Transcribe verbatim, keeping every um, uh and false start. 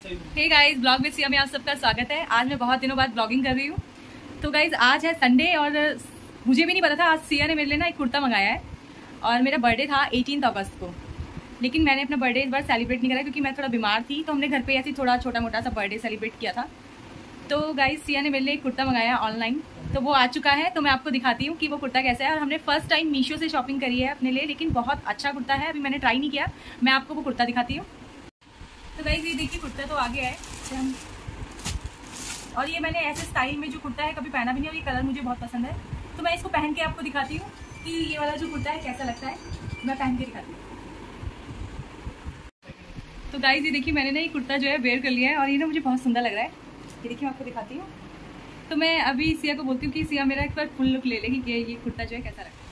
Hey guys, blog में सिया में आप सबका स्वागत है। आज मैं बहुत दिनों बाद ब्लॉगिंग कर रही हूँ। तो गाइस आज है संडे और मुझे भी नहीं पता था, आज सिया ने मेरे लिए ना एक कुर्ता मंगाया है और मेरा बर्थडे था अठारह अगस्त को। लेकिन मैंने अपना बर्थडे इस बार सेलिब्रेट नहीं करा क्योंकि मैं थोड़ा बीमार थी, तो हमने घर पे ऐसे थोड़ा छोटा मोटा सा बर्थडे सेलिब्रेट किया था। तो गाइस सिया ने मेरे लिए एक कुर्ता मंगाया ऑनलाइन, तो वो आ चुका है। तो मैं आपको दिखाती हूँ कि वो कुर्ता कैसा है। और हमने फर्स्ट टाइम मीशो से शॉपिंग करी है अपने लिए, लेकिन बहुत अच्छा कुर्ता है। अभी मैंने ट्राई नहीं किया, मैं आपको वो कुर्ता दिखाती हूँ। तो गाइस ये देखिए, कुर्ता तो आ गया है और ये मैंने ऐसे स्टाइल में जो कुर्ता है कभी पहना भी नहीं और ये कलर मुझे बहुत पसंद है। तो मैं इसको पहन के आपको दिखाती हूँ कि ये वाला जो कुर्ता है कैसा लगता है। मैं पहन के दिखाती हूँ। तो गाइस ये देखिए, मैंने ना ये कुर्ता जो है वेयर कर लिया है और ये ना मुझे बहुत सुंदर लग रहा है। ये देखिए, मैं आपको दिखाती हूँ। तो मैं अभी सिया को बोलती हूँ कि सिया मेरा एक बार फुल लुक ले लेगी कि ये कुर्ता जो है कैसा लगता है।